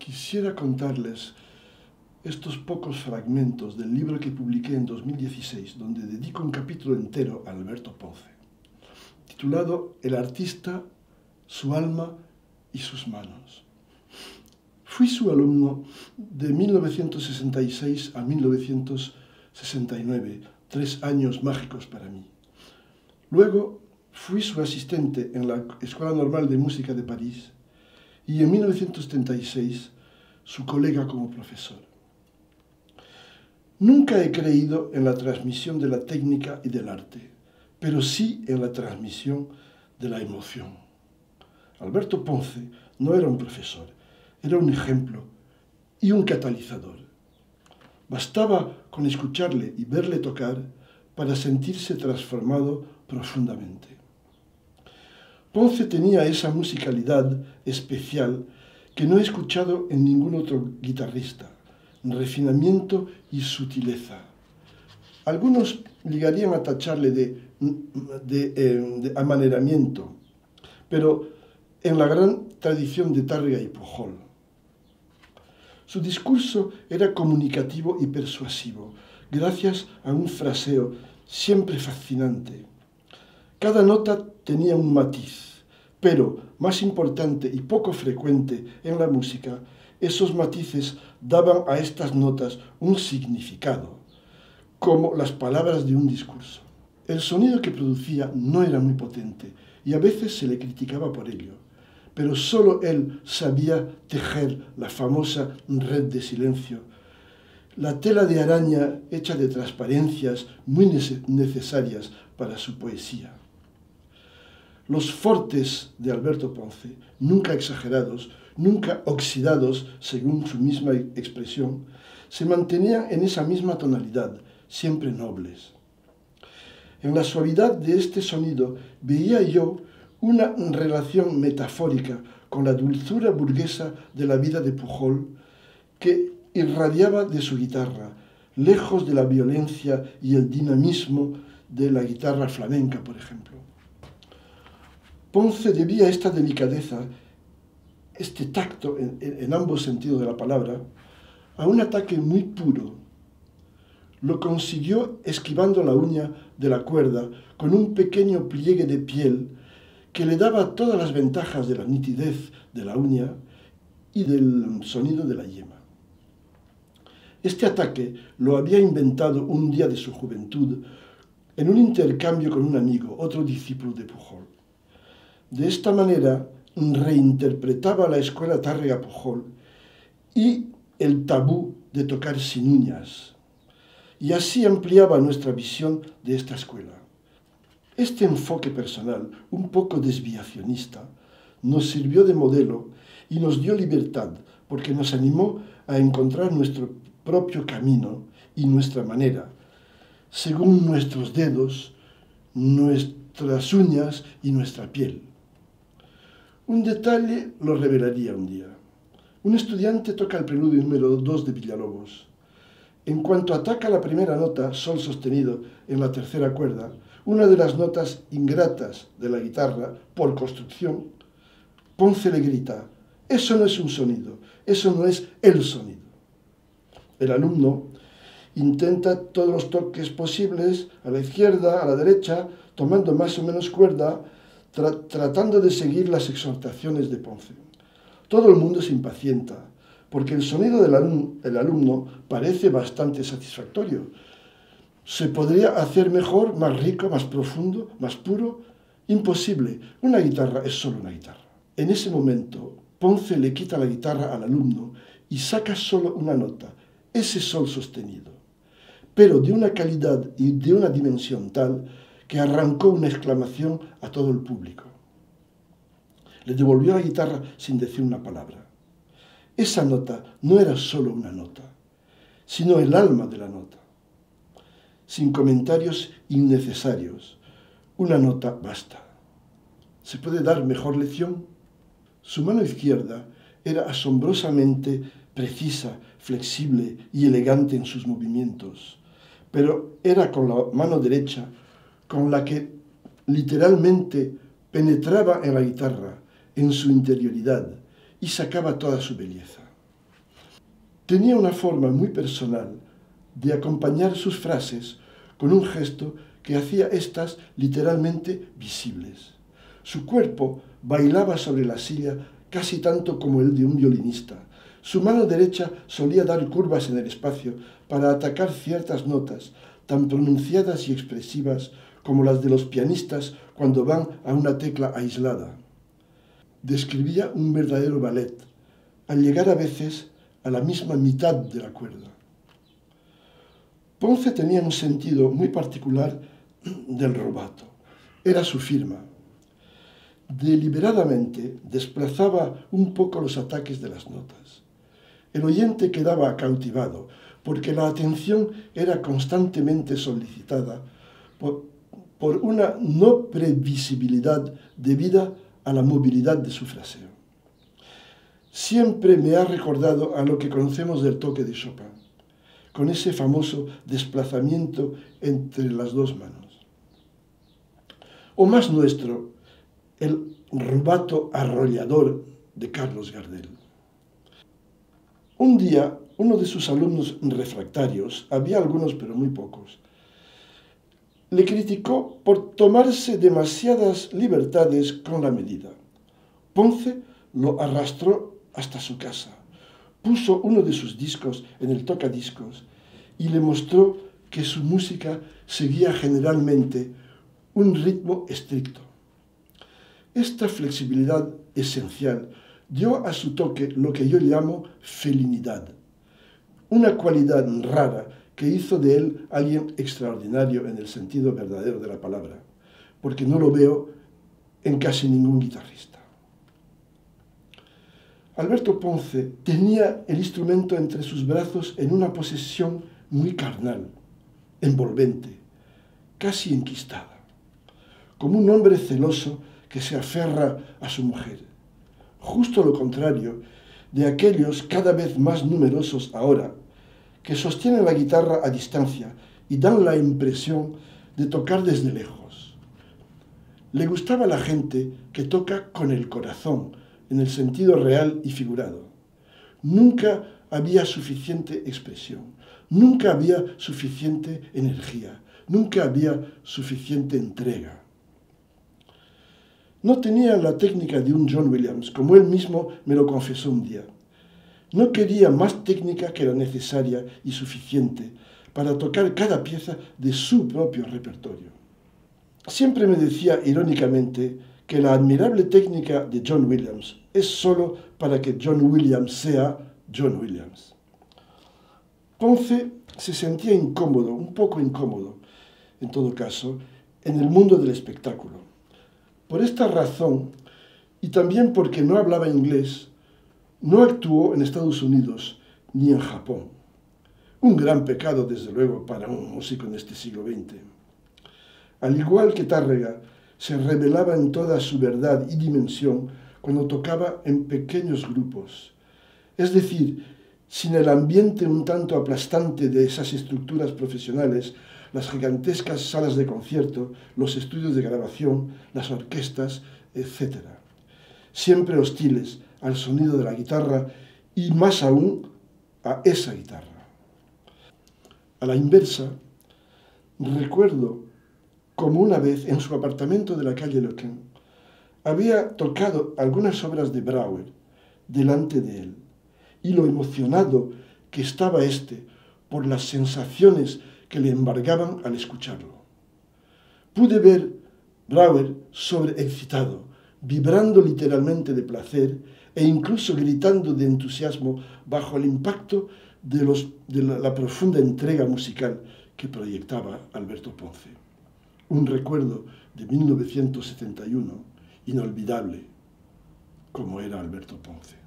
Quisiera contarles estos pocos fragmentos del libro que publiqué en 2016, donde dedico un capítulo entero a Alberto Ponce, titulado El artista, su alma y sus manos. Fui su alumno de 1966 a 1969, 3 años mágicos para mí. Luego fui su asistente en la Escuela Normal de Música de París y en 1936 su colega como profesor. Nunca he creído en la transmisión de la técnica y del arte, pero sí en la transmisión de la emoción. Alberto Ponce no era un profesor, era un ejemplo y un catalizador. Bastaba con escucharle y verle tocar para sentirse transformado profundamente. Ponce tenía esa musicalidad especial que no he escuchado en ningún otro guitarrista, refinamiento y sutileza. Algunos llegarían a tacharle de amaneramiento, pero en la gran tradición de Tárrega y Pujol. Su discurso era comunicativo y persuasivo, gracias a un fraseo siempre fascinante. Cada nota tenía un matiz, pero, más importante y poco frecuente en la música, esos matices daban a estas notas un significado, como las palabras de un discurso. El sonido que producía no era muy potente y a veces se le criticaba por ello, pero solo él sabía tejer la famosa red de silencio, la tela de araña hecha de transparencias muy necesarias para su poesía. Los fortes de Alberto Ponce, nunca exagerados, nunca oxidados según su misma expresión, se mantenían en esa misma tonalidad, siempre nobles. En la suavidad de este sonido veía yo una relación metafórica con la dulzura burguesa de la vida de Pujol que irradiaba de su guitarra, lejos de la violencia y el dinamismo de la guitarra flamenca, por ejemplo. Ponce debía esta delicadeza, este tacto en ambos sentidos de la palabra, a un ataque muy puro. Lo consiguió esquivando la uña de la cuerda con un pequeño pliegue de piel que le daba todas las ventajas de la nitidez de la uña y del sonido de la yema. Este ataque lo había inventado un día de su juventud en un intercambio con un amigo, otro discípulo de Pujol. De esta manera reinterpretaba la escuela Tárrega-Pujol y el tabú de tocar sin uñas, y así ampliaba nuestra visión de esta escuela. Este enfoque personal, un poco desviacionista, nos sirvió de modelo y nos dio libertad, porque nos animó a encontrar nuestro propio camino y nuestra manera, según nuestros dedos, nuestras uñas y nuestra piel. Un detalle lo revelaría un día. Un estudiante toca el preludio número 2 de Villalobos. En cuanto ataca la primera nota, sol sostenido, en la tercera cuerda, una de las notas ingratas de la guitarra, por construcción, Ponce le grita: «Eso no es un sonido, eso no es el sonido». El alumno intenta todos los toques posibles, a la izquierda, a la derecha, tomando más o menos cuerda, tratando de seguir las exhortaciones de Ponce. Todo el mundo se impacienta, porque el sonido del alumno parece bastante satisfactorio. ¿Se podría hacer mejor, más rico, más profundo, más puro? Imposible. Una guitarra es solo una guitarra. En ese momento, Ponce le quita la guitarra al alumno y saca solo una nota, ese sol sostenido, pero de una calidad y de una dimensión tal que arrancó una exclamación a todo el público. Le devolvió la guitarra sin decir una palabra. Esa nota no era solo una nota, sino el alma de la nota. Sin comentarios innecesarios, una nota basta. ¿Se puede dar mejor lección? Su mano izquierda era asombrosamente precisa, flexible y elegante en sus movimientos, pero era con la mano derecha con la que literalmente penetraba en la guitarra, en su interioridad, y sacaba toda su belleza. Tenía una forma muy personal de acompañar sus frases con un gesto que hacía éstas literalmente visibles. Su cuerpo bailaba sobre la silla casi tanto como el de un violinista. Su mano derecha solía dar curvas en el espacio para atacar ciertas notas tan pronunciadas y expresivas como las de los pianistas cuando van a una tecla aislada. Describía un verdadero ballet, al llegar a veces a la misma mitad de la cuerda. Ponce tenía un sentido muy particular del rubato. Era su firma. Deliberadamente desplazaba un poco los ataques de las notas. El oyente quedaba cautivado porque la atención era constantemente solicitada por una no previsibilidad debida a la movilidad de su fraseo. Siempre me ha recordado a lo que conocemos del toque de Chopin, con ese famoso desplazamiento entre las dos manos. O más nuestro, el rubato arrollador de Carlos Gardel. Un día, uno de sus alumnos refractarios, había algunos pero muy pocos, le criticó por tomarse demasiadas libertades con la medida. Ponce lo arrastró hasta su casa, puso uno de sus discos en el tocadiscos y le mostró que su música seguía generalmente un ritmo estricto. Esta flexibilidad esencial dio a su toque lo que yo llamo felinidad, una cualidad rara que hizo de él alguien extraordinario en el sentido verdadero de la palabra, porque no lo veo en casi ningún guitarrista. Alberto Ponce tenía el instrumento entre sus brazos en una posesión muy carnal, envolvente, casi enquistada, como un hombre celoso que se aferra a su mujer. Justo lo contrario de aquellos cada vez más numerosos ahora, que sostienen la guitarra a distancia y dan la impresión de tocar desde lejos. Le gustaba la gente que toca con el corazón, en el sentido real y figurado. Nunca había suficiente expresión, nunca había suficiente energía, nunca había suficiente entrega. No tenía la técnica de un John Williams, como él mismo me lo confesó un día. No quería más técnica que la necesaria y suficiente para tocar cada pieza de su propio repertorio. Siempre me decía irónicamente que la admirable técnica de John Williams es solo para que John Williams sea John Williams. Ponce se sentía incómodo, un poco incómodo, en todo caso, en el mundo del espectáculo. Por esta razón, y también porque no hablaba inglés, no actuó en Estados Unidos ni en Japón. Un gran pecado, desde luego, para un músico en este siglo XX. Al igual que Tárrega, se revelaba en toda su verdad y dimensión cuando tocaba en pequeños grupos. Es decir, sin el ambiente un tanto aplastante de esas estructuras profesionales, las gigantescas salas de concierto, los estudios de grabación, las orquestas, etc. Siempre hostiles al sonido de la guitarra y más aún a esa guitarra. A la inversa, recuerdo como una vez en su apartamento de la calle Lequin había tocado algunas obras de Brauer delante de él y lo emocionado que estaba éste por las sensaciones que le embargaban al escucharlo. Pude ver Brauer sobreexcitado, vibrando literalmente de placer e incluso gritando de entusiasmo bajo el impacto de la profunda entrega musical que proyectaba Alberto Ponce. Un recuerdo de 1971 inolvidable, como era Alberto Ponce.